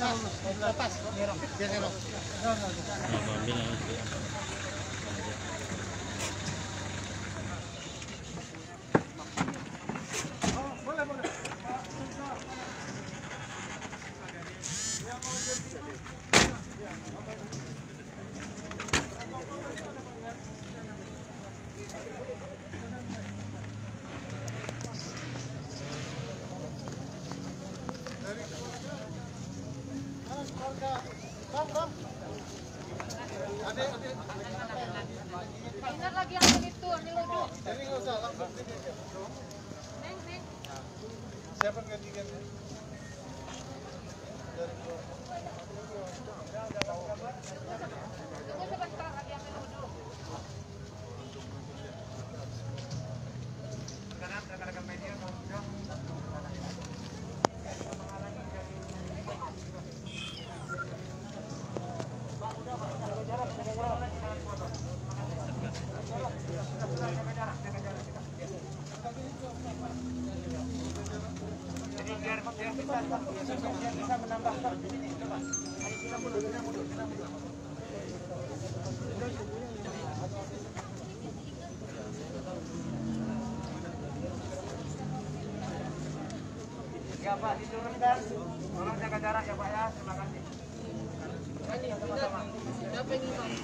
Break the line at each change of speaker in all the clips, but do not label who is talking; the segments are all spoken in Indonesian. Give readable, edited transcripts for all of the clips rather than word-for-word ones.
Lepas.
Ingat lagi yang itu, nyeluduk.
Jadi nggak usah langsung sini.
Neng.
Siapa gantiannya?
Tunggu sebentar lagi yang nyeluduk.
Sekarang rekan-rekan media bisa menambahkan di sini. Coba. Ayo kita mundur. Ya Pak, diturunkan. Tolong jaga jarak ya Pak ya. Terima kasih. Siapa ini Pak?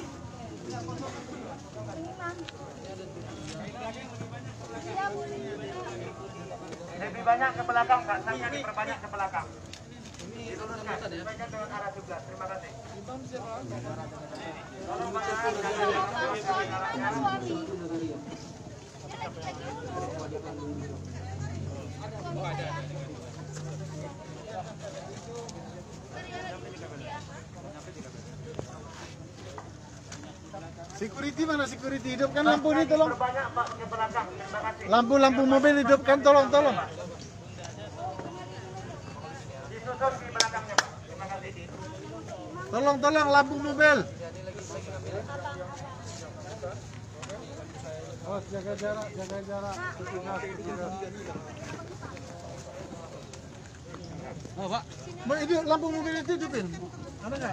Lebih banyak ke belakang Kak, saya diperbanyak ke belakang. Diluruskan, supaya dengan arah juga. Terima kasih. Tolong Pak, security mana security? Hidupkan lampu ini tolong. Lampu mobil hidupkan tolong. Disusun di belakangnya Pak. Terima kasih. Tolong lampu mobil. Oh, jaga jarak. Oh, Pak. Ini lampu mobil itu hidupin. Ada nggak?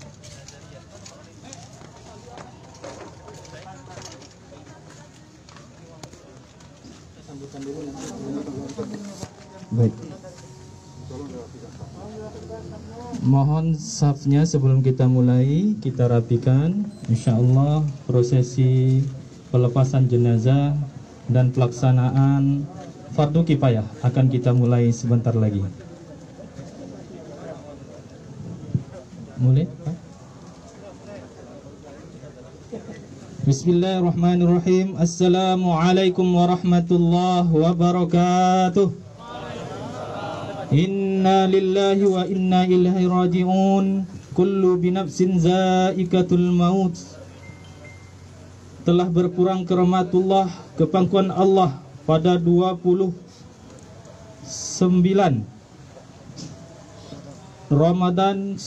Baik. Mohon safnya sebelum kita mulai, kita rapikan. Insyaallah prosesi pelepasan jenazah dan pelaksanaan fardu kifayah akan kita mulai sebentar lagi. Mulai, Pak. Bismillahirrahmanirrahim. Assalamualaikum warahmatullahi wabarakatuh. Inna lillahi wa inna ilaihi raji'un. Kullu binafsin za'iqatul maut. Telah berkurang keramatullah kepangkuan Allah pada 29 Ramadan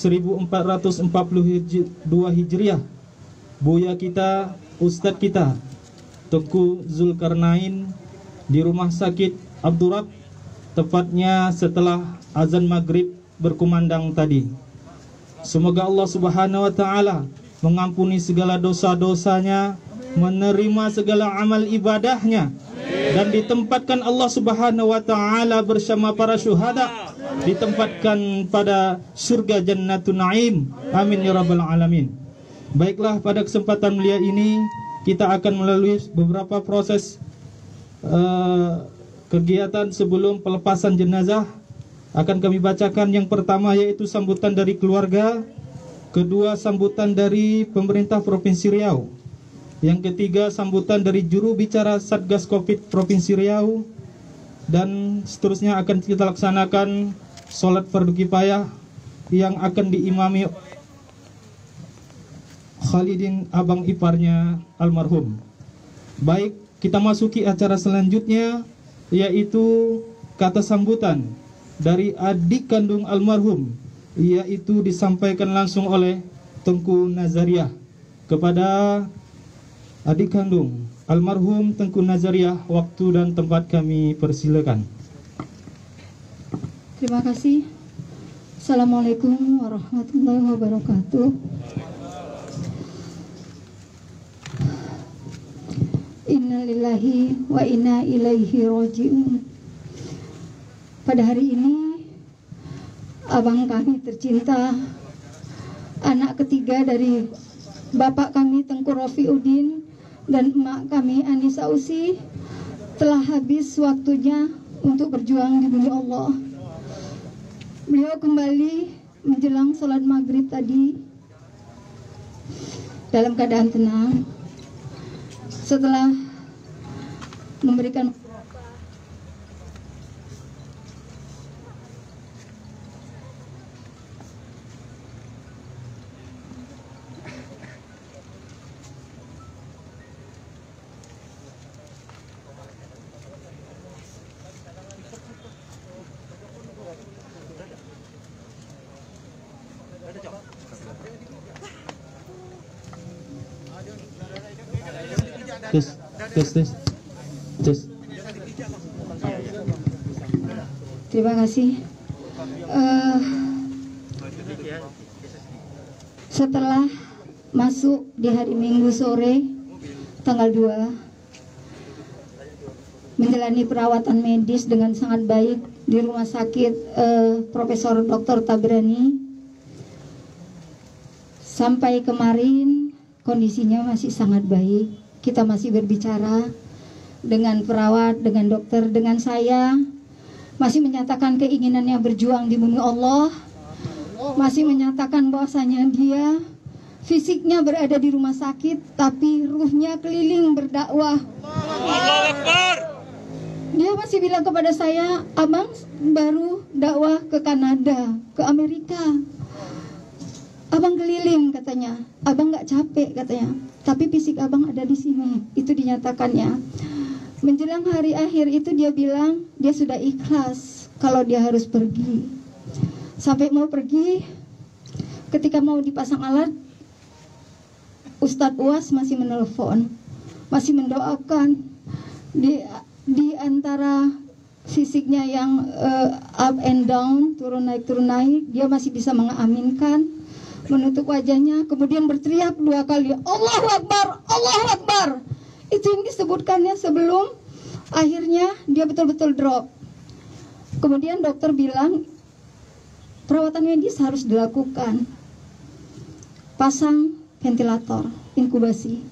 1442 Hijriah. Buya kita, Ustadz kita Tengku Zulkarnain di rumah sakit Abdurrab, tepatnya setelah azan maghrib berkumandang tadi. Semoga Allah Subhanahu wa Ta'ala mengampuni segala dosa-dosanya, menerima segala amal ibadahnya, dan ditempatkan Allah Subhanahu wa Ta'ala bersama para syuhada, ditempatkan pada surga Jannatun Naim. Amin ya rabbal alamin. Baiklah, pada kesempatan mulia ini kita akan melalui beberapa proses kegiatan sebelum pelepasan jenazah. Akan kami bacakan yang pertama, yaitu sambutan dari keluarga, kedua sambutan dari pemerintah Provinsi Riau, yang ketiga sambutan dari juru bicara Satgas Covid Provinsi Riau, dan seterusnya akan kita laksanakan sholat fardu kifayah yang akan diimami Khalidin, abang iparnya almarhum. Baik, kita masuki acara selanjutnya, yaitu kata sambutan dari adik kandung almarhum, yaitu disampaikan langsung oleh Tengku Nazariah kepada adik kandung almarhum Tengku Nazariah. Waktu dan tempat kami persilakan.
Terima kasih. Assalamualaikum warahmatullahi wabarakatuh. Innalillahi wa inna ilaihi raji'un. Pada hari ini, abang kami tercinta, anak ketiga dari bapak kami Tengku Rofiuddin dan emak kami Anissa Usi, telah habis waktunya untuk berjuang di bumi Allah. Beliau kembali menjelang sholat maghrib tadi dalam keadaan tenang setelah memberikan
Tes.
Terima kasih. Setelah masuk di hari Minggu sore tanggal 2, menjalani perawatan medis dengan sangat baik di rumah sakit Profesor Dr. Tabrani. Sampai kemarin kondisinya masih sangat baik. Kita masih berbicara dengan perawat, dengan dokter, dengan saya, masih menyatakan keinginannya berjuang di bumi Allah, masih menyatakan bahwasanya dia fisiknya berada di rumah sakit, tapi ruhnya keliling berdakwah. Allahu Akbar. Dia masih bilang kepada saya, abang baru dakwah ke Kanada, ke Amerika. Abang keliling katanya, abang nggak capek katanya, tapi fisik abang ada di sini. Itu dinyatakannya. Menjelang hari akhir itu dia bilang dia sudah ikhlas kalau dia harus pergi. Sampai mau pergi, ketika mau dipasang alat, Ustadz Uas masih menelpon, masih mendoakan. Di antara fisiknya yang up and down, turun naik, dia masih bisa mengaminkan, menutup wajahnya, kemudian berteriak 2 kali, Allahu Akbar, Allahu Akbar. Itu yang disebutkannya sebelum akhirnya dia betul-betul drop. Kemudian dokter bilang perawatan medis harus dilakukan, pasang ventilator, inkubasi.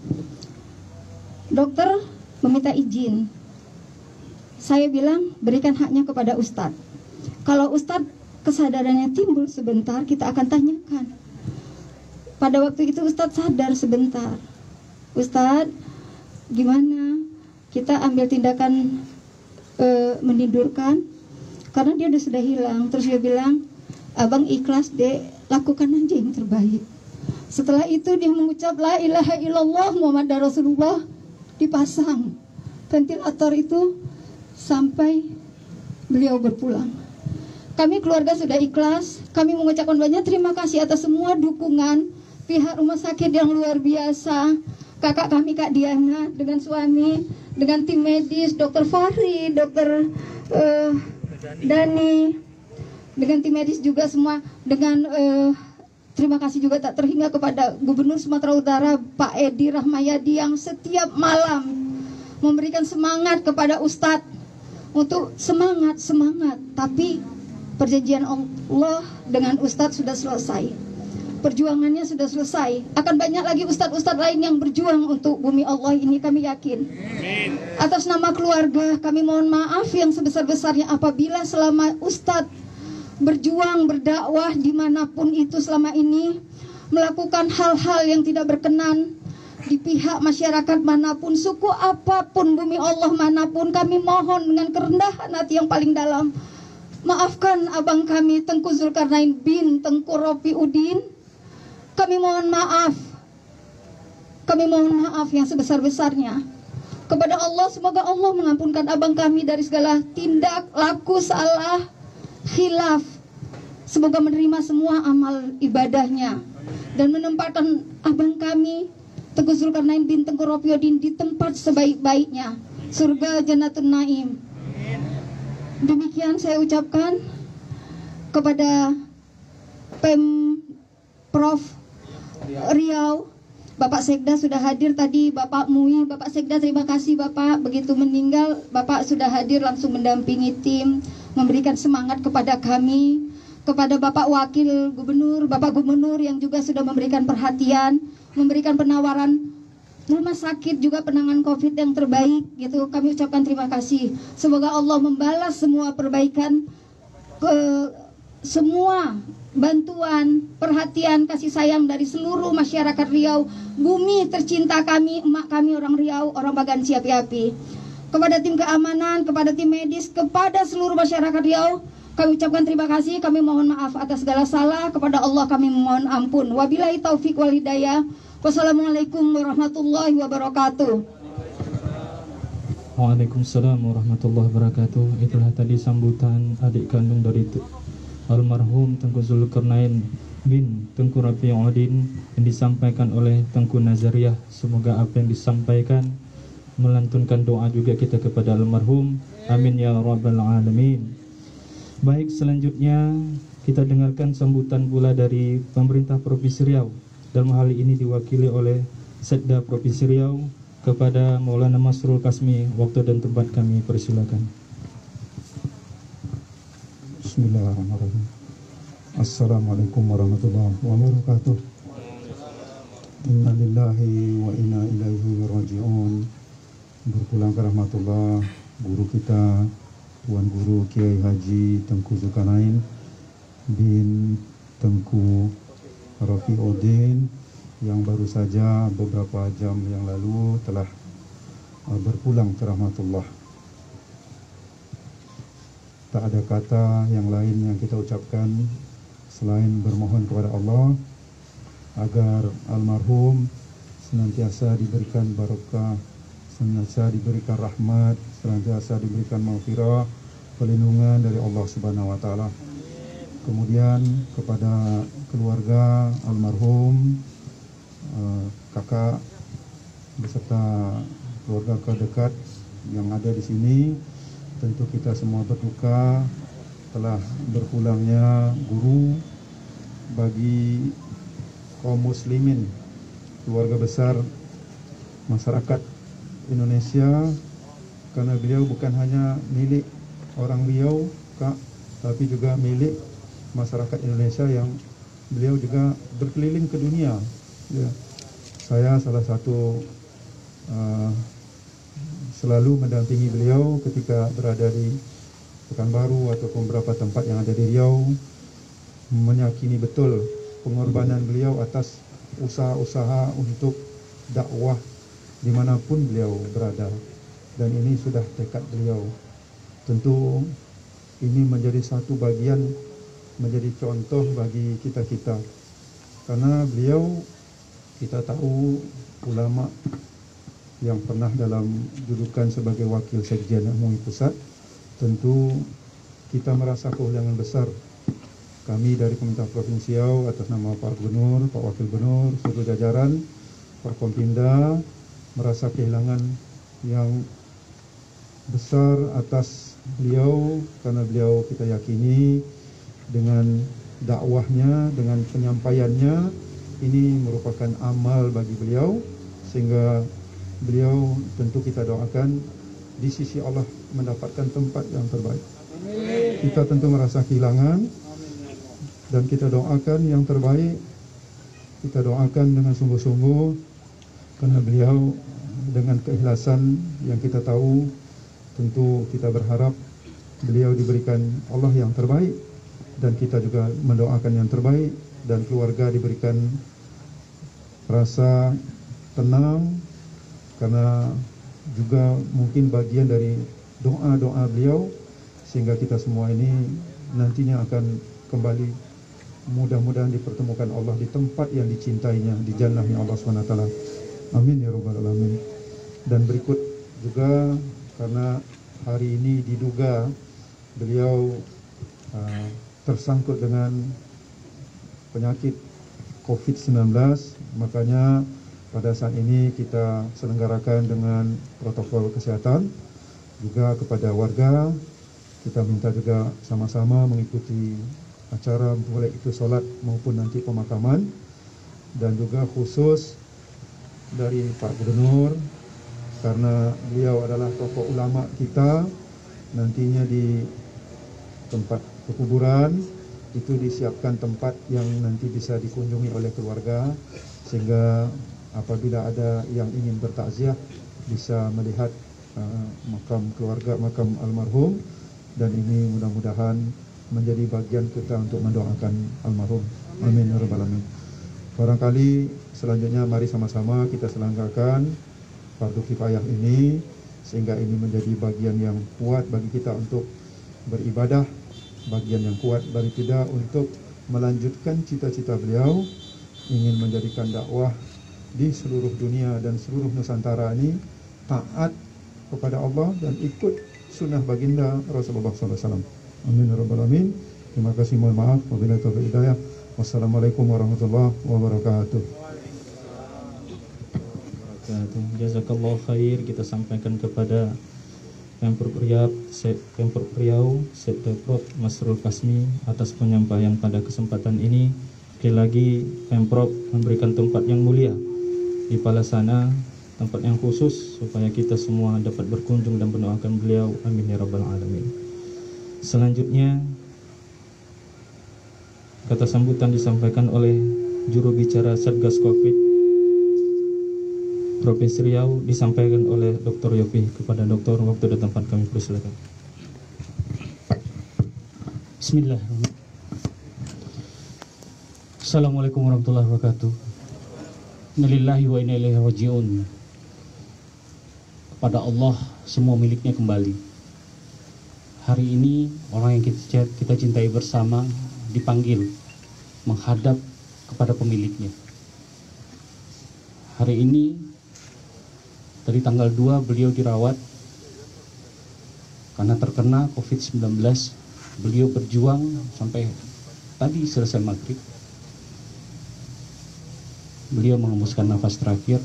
Dokter meminta izin. Saya bilang berikan haknya kepada Ustadz. Kalau Ustadz kesadarannya timbul sebentar, kita akan tanyakan. Pada waktu itu Ustadz sadar sebentar. Ustadz, gimana? Kita ambil tindakan menidurkan, karena dia sudah hilang. Terus dia bilang, abang ikhlas dek, lakukan aja yang terbaik. Setelah itu dia mengucap la ilaha illallah Muhammad Rasulullah, dipasang ventilator itu sampai beliau berpulang. Kami keluarga sudah ikhlas. Kami mengucapkan banyak terima kasih atas semua dukungan pihak rumah sakit yang luar biasa. Kakak kami Kak Diana dengan suami, dengan tim medis, Dr. Fahri, Dr. Dani, dengan tim medis juga semua. Dengan terima kasih juga tak terhingga kepada Gubernur Sumatera Utara Pak Edi Rahmayadi yang setiap malam memberikan semangat kepada Ustadz untuk semangat. Tapi perjanjian Allah dengan Ustadz sudah selesai. Perjuangannya sudah selesai. Akan banyak lagi ustadz-ustadz lain yang berjuang untuk bumi Allah ini, kami yakin. Atas nama keluarga kami mohon maaf yang sebesar-besarnya apabila selama ustadz berjuang, berdakwah dimanapun itu selama ini, melakukan hal-hal yang tidak berkenan di pihak masyarakat manapun, suku apapun, bumi Allah manapun, kami mohon dengan kerendahan hati yang paling dalam, maafkan abang kami Tengku Zulkarnain bin Tengku Rofiuddin. Kami mohon maaf yang sebesar-besarnya kepada Allah. Semoga Allah mengampunkan abang kami dari segala tindak laku salah, khilaf. Semoga menerima semua amal ibadahnya dan menempatkan abang kami Tengku Zulkarnain bin Tengku Rofiuddin di tempat sebaik-baiknya, surga Jannatul Naim. Demikian saya ucapkan kepada Pemprov Riau, Bapak Sekda sudah hadir tadi, Bapak Mui. Bapak Sekda, terima kasih Bapak, begitu meninggal Bapak sudah hadir langsung mendampingi tim, memberikan semangat kepada kami, kepada Bapak Wakil Gubernur, Bapak Gubernur yang juga sudah memberikan perhatian, memberikan penawaran rumah sakit juga penanganan COVID yang terbaik gitu. Kami ucapkan terima kasih. Semoga Allah membalas semua perbaikan, semua bantuan, perhatian, kasih sayang dari seluruh masyarakat Riau, bumi tercinta kami, emak kami orang Riau, orang Bagan Siapi-api. Kepada tim keamanan, kepada tim medis, kepada seluruh masyarakat Riau, kami ucapkan terima kasih. Kami mohon maaf atas segala salah. Kepada Allah kami mohon ampun. Wabillahi taufik wal hidayah. Wassalamualaikum warahmatullahi wabarakatuh.
Waalaikumsalam warahmatullahi wabarakatuh. Itulah tadi sambutan adik kandung dari almarhum Tengku Zulkarnain bin Tengku Rafiuddin yang disampaikan oleh Tengku Nazariah. Semoga apa yang disampaikan melantunkan doa juga kita kepada almarhum. Amin ya rabbal alamin. Baik, selanjutnya kita dengarkan sambutan pula dari pemerintah Provinsi Riau. Dalam hal ini diwakili oleh Sekda Provinsi Riau kepada Maulana Masrul Kasmi. Waktu dan tempat kami persilakan.
Bismillahirrahmanirrahim. Assalamualaikum warahmatullahi wabarakatuh. Inna lillahi wa inna ilaihi raji'un. Berpulang ke rahmatullah guru kita, Tuan Guru Kiai Haji Tengku Zulkarnain bin Tengku Rafiuddin yang baru saja beberapa jam yang lalu telah berpulang ke rahmatullah. Tak ada kata yang lain yang kita ucapkan selain bermohon kepada Allah agar almarhum senantiasa diberikan barokah, senantiasa diberikan rahmat, senantiasa diberikan maghfirah, perlindungan dari Allah Subhanahu wa taala. Kemudian kepada keluarga almarhum, kakak beserta keluarga terdekat yang ada di sini, tentu kita semua berduka telah berpulangnya guru bagi kaum muslimin, keluarga besar masyarakat Indonesia, karena beliau bukan hanya milik orang Riau, Kak, tapi juga milik masyarakat Indonesia yang beliau juga berkeliling ke dunia. Ya. Saya salah satu selalu mendampingi beliau ketika berada di Pekanbaru ataupun beberapa tempat yang ada di Riau, meyakini betul pengorbanan beliau atas usaha-usaha untuk dakwah dimanapun beliau berada, dan ini sudah tekad beliau. Tentu ini menjadi satu bagian, menjadi contoh bagi kita-kita, karena beliau kita tahu ulama yang pernah dalam julukan sebagai wakil sekjen MUI pusat. Tentu kita merasa kehilangan besar. Kami dari pemerintah Provinsi Riau atas nama Pak Gubernur, Pak Wakil Gubernur, seluruh jajaran, Pak Kompinda merasa kehilangan yang besar atas beliau, karena beliau kita yakini dengan dakwahnya, dengan penyampaiannya, ini merupakan amal bagi beliau, sehingga beliau tentu kita doakan di sisi Allah mendapatkan tempat yang terbaik. Kita tentu merasa kehilangan dan kita doakan yang terbaik. Kita doakan dengan sungguh-sungguh, karena beliau dengan keikhlasan yang kita tahu, tentu kita berharap beliau diberikan Allah yang terbaik, dan kita juga mendoakan yang terbaik, dan keluarga diberikan rasa tenang, karena juga mungkin bagian dari doa-doa beliau, sehingga kita semua ini nantinya akan kembali mudah-mudahan dipertemukan Allah di tempat yang dicintainya, di jannahnya Allah SWT. Amin ya rabbal alamin. Dan berikut juga, karena hari ini diduga beliau tersangkut dengan penyakit COVID-19, makanya pada saat ini kita selenggarakan dengan protokol kesehatan. Juga kepada warga kita minta juga sama-sama mengikuti acara baik itu solat maupun nanti pemakaman, dan juga khusus dari Pak Gubernur karena beliau adalah tokoh ulama kita. Nantinya di tempat pekuburan itu disiapkan tempat yang nanti bisa dikunjungi oleh keluarga, sehingga apabila ada yang ingin bertakziah bisa melihat makam keluarga, makam almarhum, dan ini mudah-mudahan menjadi bagian kita untuk mendoakan almarhum. Amin ya rabbal alamin. Barangkali selanjutnya mari sama-sama kita selenggarakan fardu kifayah ini, sehingga ini menjadi bagian yang kuat bagi kita untuk beribadah, bagian yang kuat bagi kita untuk melanjutkan cita-cita beliau ingin menjadikan dakwah di seluruh dunia dan seluruh Nusantara ini taat kepada Allah dan ikut sunnah baginda Rasulullah SAW. Amin ya rabbal alamin. Terima kasih, mohon maaf. Wabillahi taufiq hidayah. Wassalamualaikum warahmatullahi wabarakatuh.
Jazakallah khair kita sampaikan kepada Pemprov Riau, Sekda Prof Masrul Kasmi atas penyampaian pada kesempatan ini. Sekali lagi Pemprov memberikan tempat yang mulia di Palasana, tempat yang khusus supaya kita semua dapat berkunjung dan mendoakan beliau. Amin ya rabbal alamin. Selanjutnya kata sambutan disampaikan oleh juru bicara Satgas Covid Provinsi Riau, disampaikan oleh Dr. Yofi. Kepada dokter, waktu dan tempat kami persilakan.
Bismillahirrahmanirrahim. Assalamualaikum warahmatullahi wabarakatuh. Innalillahi wa inna ilaihi raji'un. Kepada Allah semua miliknya kembali. Hari ini orang yang kita cintai bersama dipanggil menghadap kepada pemiliknya. Hari ini dari tanggal 2 beliau dirawat karena terkena COVID-19. Beliau berjuang sampai tadi selesai maghrib. Beliau mengembuskan nafas terakhir.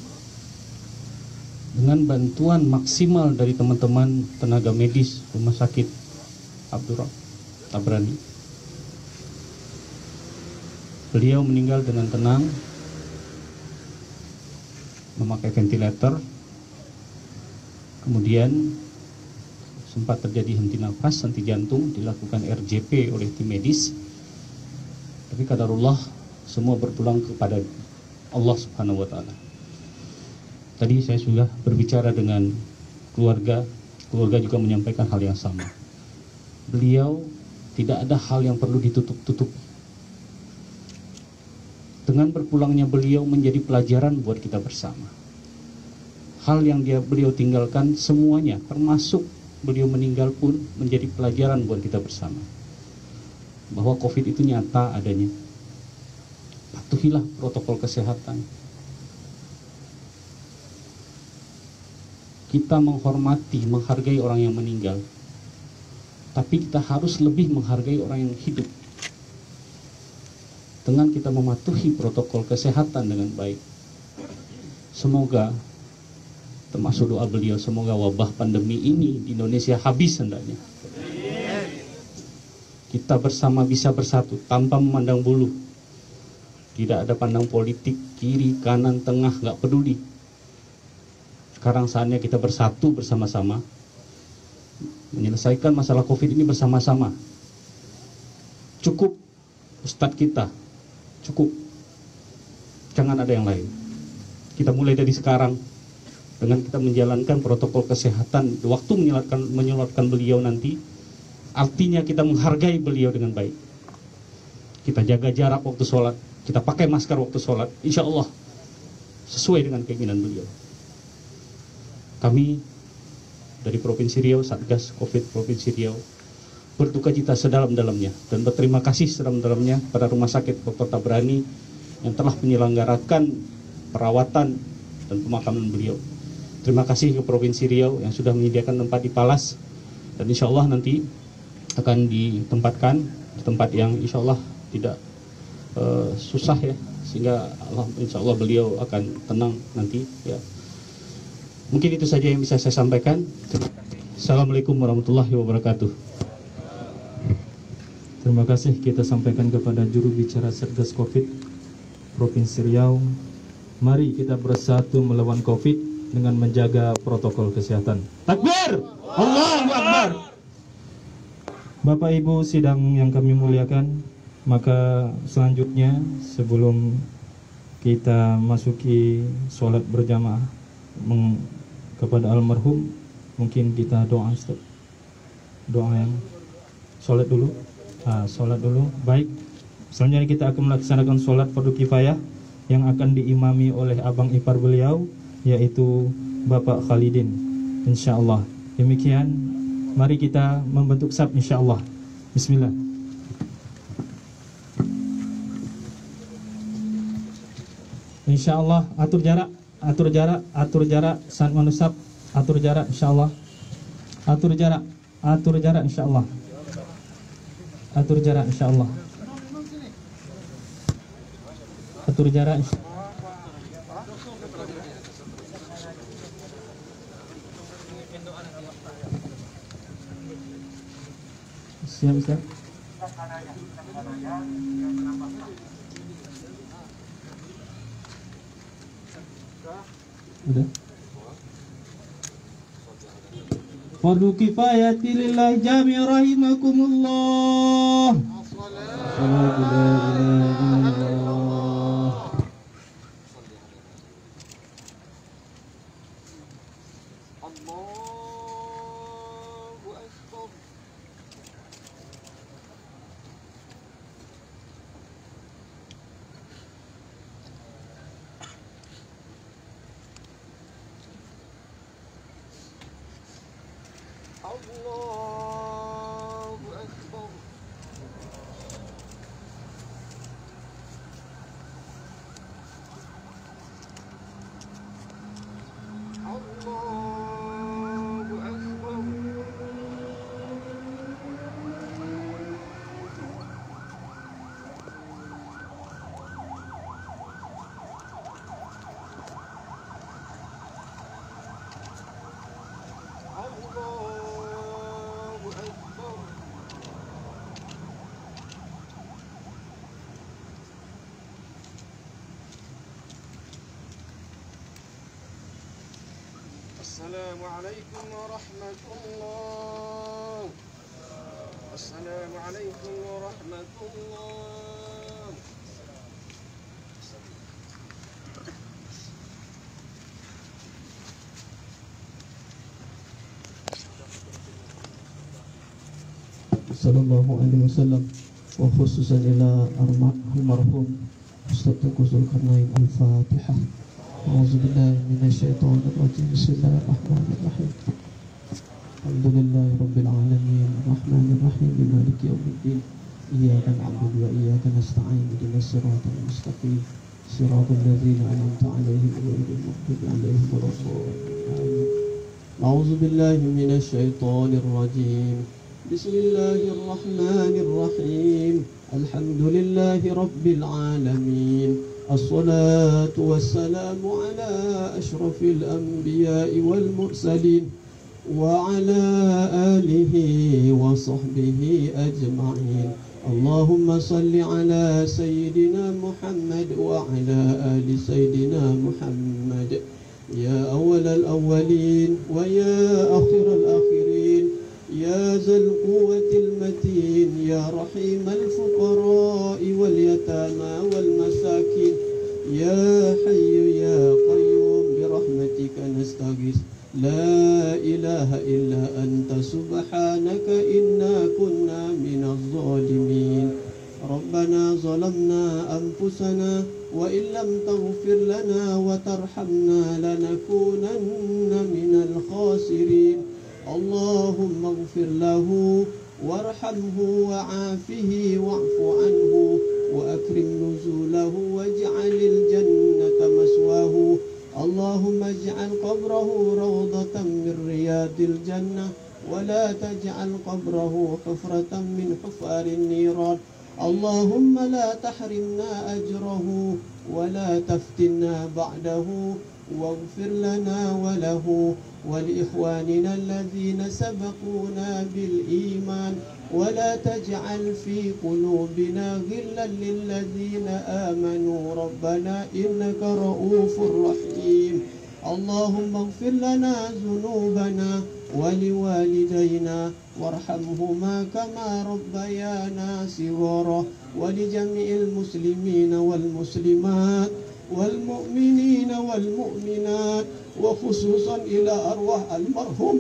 Dengan bantuan maksimal dari teman-teman tenaga medis Rumah Sakit Abdurrahman Tabrani, beliau meninggal dengan tenang, memakai ventilator. Kemudian sempat terjadi henti nafas, henti jantung, dilakukan RJP oleh tim medis. Tapi qadarullah semua berpulang kepada Allah Subhanahu wa taala. Tadi saya sudah berbicara dengan keluarga juga menyampaikan hal yang sama. Beliau tidak ada hal yang perlu ditutup-tutup. Dengan berpulangnya beliau menjadi pelajaran buat kita bersama. Hal yang beliau tinggalkan semuanya, termasuk beliau meninggal pun menjadi pelajaran buat kita bersama. Bahwa COVID itu nyata adanya. Patuhilah protokol kesehatan. Kita menghormati, menghargai orang yang meninggal. Tapi kita harus lebih menghargai orang yang hidup. Dengan kita mematuhi protokol kesehatan dengan baik. Semoga, termasuk doa beliau, semoga wabah pandemi ini di Indonesia habis hendaknya. Kita bersama bisa bersatu tanpa memandang bulu. Tidak ada pandang politik, kiri, kanan, tengah, gak peduli. Sekarang saatnya kita bersatu bersama-sama, menyelesaikan masalah COVID ini bersama-sama. Cukup Ustadz kita, cukup. Jangan ada yang lain. Kita mulai dari sekarang dengan kita menjalankan protokol kesehatan. Waktu menyolatkan beliau nanti, artinya kita menghargai beliau dengan baik. Kita jaga jarak waktu sholat, kita pakai masker waktu sholat, insya Allah sesuai dengan keinginan beliau. Kami dari Provinsi Riau, Satgas Covid Provinsi Riau, berduka cita sedalam-dalamnya dan berterima kasih sedalam-dalamnya pada Rumah Sakit Dr. Tabrani yang telah menyelenggarakan perawatan dan pemakaman beliau. Terima kasih ke Provinsi Riau yang sudah menyediakan tempat di Palas, dan insya Allah nanti akan ditempatkan di tempat yang insya Allah tidak susah ya, sehingga insya Allah beliau akan tenang nanti ya. Mungkin itu saja yang bisa saya sampaikan. Assalamualaikum warahmatullahi wabarakatuh.
Terima kasih kita sampaikan kepada juru bicara Satgas Covid Provinsi Riau. Mari kita bersatu melawan Covid dengan menjaga protokol kesehatan. Takbir! Allahu Akbar! Bapak Ibu sidang yang kami muliakan, maka selanjutnya sebelum kita masuki sholat berjamaah kepada almarhum, mungkin kita doa, Ustaz. Doa yang sholat dulu. Sholat dulu. Baik. Selanjutnya kita akan melaksanakan sholat fardu kifayah yang akan diimami oleh abang ipar beliau, yaitu Bapak Khalidin, insyaallah. Demikian, mari kita membentuk saf insyaallah. Bismillah. Insyaallah, atur jarak saat menusap, atur jarak insyaallah. Atur jarak insyaallah. Atur jarak insyaallah. Atur jarak. Siap, Ustaz. Udah. Fardu kifayati lillahi jami rahimakumullah. Assalatu la ilaha illallah.
Allahu Akbar. Allahu Akbar. Allahu Akbar. Allahu Akbar. Assalamualaikum warahmatullah. Assalamualaikum warahmatullah.
Sallallahu alaihi wasallam, wa khususan ila almarhum Ustaz Tengku Zulkarnain. Al-Fatihah. A'udzubillahi minasyaitonir rajim. Bismillahirrahmanirrahim. Alhamdulillahi rabbil alamin, arrahmanir rahim, maliki yaumiddin. Iyyaka na'budu wa iyyaka nasta'in. Ihdinas siratal mustaqim. Siratal ladzina an'amta 'alaihim ghairil maghdubi 'alaihim waladdallin. A'udzubillahi minasyaitonir rajim. Bismillahirrahmanirrahim. Alhamdulillahi rabbil alamin. الصلاة والسلام على أشرف الأنبياء والمرسلين وعلى آله وصحبه أجمعين. اللهم صل على سيدنا محمد وعلى آل سيدنا محمد. يا أول الأولين ويا آخر الآخرين، يا ذا القوة المتين، يا رحيم الفقراء واليتامى والمساكين، يا حي يا قيوم برحمتك نستغيث. لا إله إلا أنت سبحانك إنا كنا من الظالمين. ربنا ظلمنا أنفسنا وإن لم تغفر لنا وترحمنا لنكونن من الخاسرين. اللهم اغفر له وارحمه وعافه واعف عنه وأكرم نزوله واجعل الجنة مسواه. اللهم اجعل قبره روضة من رياض الجنة ولا تجعل قبره حفرة من حفار النيران. اللهم لا تحرمنا أجره ولا تفتنا بعده واغفر لنا وله ولإخواننا الذين سبقونا بالإيمان ولا تجعل في قلوبنا غلا للذين آمنوا ربنا إنك رؤوف رحيم اللهم اغفر لنا ذنوبنا ولوالدينا وارحمهما كما ربيانا صغارا ولجميع المسلمين والمسلمات والمؤمنين والمؤمنات وخصوصا إلى أرواح المرحوم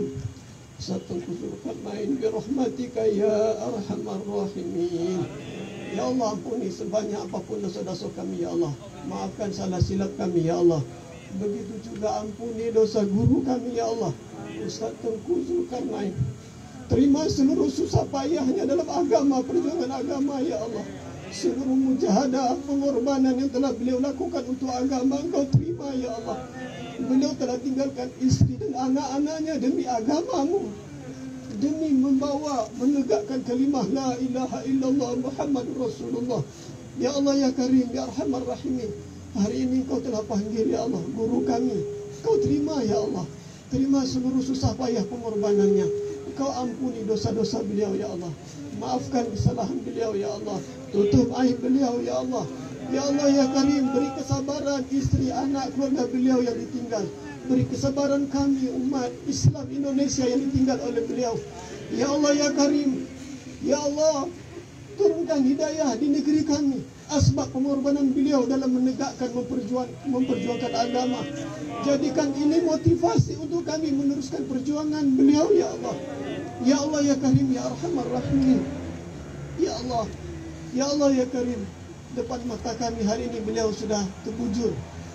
Satulkusulkan birahmatika ya arhamar rahimin. Ya Allah, ampuni sebanyak apapun dosa-dosa kami ya Allah. Maafkan salah silap kami ya Allah. Begitu juga ampuni dosa guru kami ya Allah, Ustaz Tengku Zulkarnain. Terima seluruh susah payahnya dalam agama, perjuangan agama ya Allah. Seluruh mujahadah, pengorbanan yang telah beliau lakukan untuk agama, Engkau terima ya Allah. Beliau telah tinggalkan istri dan anak-anaknya demi agamamu, demi membawa menegakkan kalimah la ilaha illallah Muhammadur Rasulullah. Ya Allah ya Karim ya Arhamar Rahimin, hari ini Kau telah panggil ya Allah guru kami, Kau terima ya Allah. Terima seluruh susah payah pengorbanannya. Kau ampuni dosa-dosa beliau ya Allah. Maafkan kesalahan beliau ya Allah. Tutup aib beliau ya Allah. Ya Allah ya Karim, beri kesabaran istri, anak, keluarga beliau yang ditinggal. Beri kesabaran kami umat Islam Indonesia yang ditinggal oleh beliau. Ya Allah ya Karim, ya Allah, turunkan hidayah di negeri kami. Asbab pengorbanan beliau dalam menegakkan, memperjuangkan agama. Jadikan ini motivasi untuk kami meneruskan perjuangan beliau ya Allah. Ya Allah ya Karim ya Arhamar Rahimin. Ya Allah, ya Allah ya Karim, depan mata kami hari ini beliau sudah terkujur.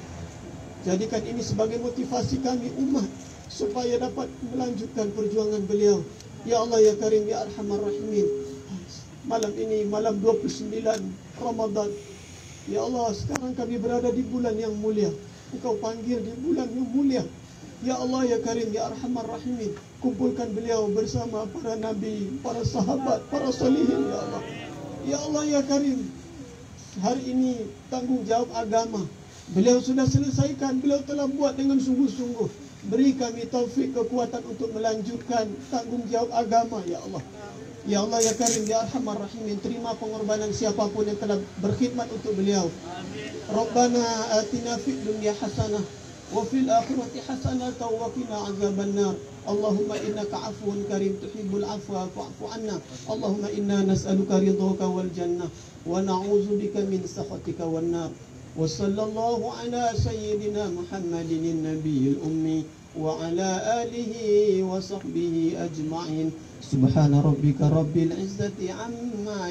Jadikan ini sebagai motivasi kami umat supaya dapat melanjutkan perjuangan beliau. Ya Allah ya Karim ya Arhamar Rahimin. Malam ini malam 29 Ramadan. Ya Allah, sekarang kami berada di bulan yang mulia. Engkau panggil di bulan yang mulia. Ya Allah ya Karim ya Arhamar Rahimin, kumpulkan beliau bersama para nabi, para sahabat, para solihin ya Allah. Ya Allah ya Karim, hari ini tanggung jawab agama beliau sudah selesaikan, beliau telah buat dengan sungguh-sungguh. Beri kami taufik kekuatan untuk melanjutkan tanggung jawab agama ya Allah. Ya Allah ya Karim ya Arhamar Rahimin, terima pengorbanan siapapun yang telah berkhidmat untuk beliau. Rabbana atina fid dunya hasanah wa fil akhirati hasanah wa qina azabannar. Allahumma innaka afuwun karim tuhibbul afwa fa'fu anna. Allahumma inna nas'aluka ridhaka wal jannah wa na'udzu bika min sakhatika wan nar. Wa sallallahu ala sayyidina Muhammadin nabiyil ummi wa ala alihi wa sahbihi ajma'in. Subhana rabbika rabbil izzati amma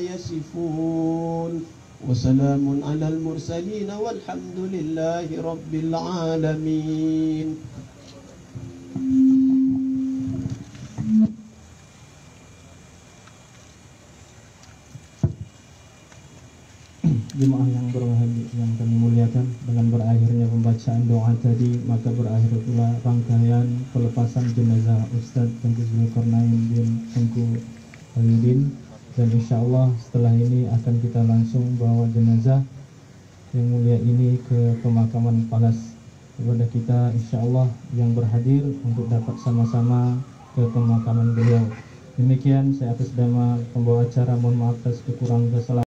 yasifun wa salamun alal mursalin walhamdulillahi rabbil alamin.
Jemaah yang berbahagia yang kami muliakan, dengan berakhirnya pembacaan doa tadi, maka berakhir pula rangkaian pelepasan jenazah Ustadz Tengku Zulkarnain bin Tengku Wahyudin. Dan insya Allah setelah ini akan kita langsung bawa jenazah yang mulia ini ke pemakaman Palas. Kepada kita insya Allah yang berhadir untuk dapat sama-sama ke pemakaman beliau. Demikian saya atas nama pembawa acara mohon maaf atas kekurangan kesalahan.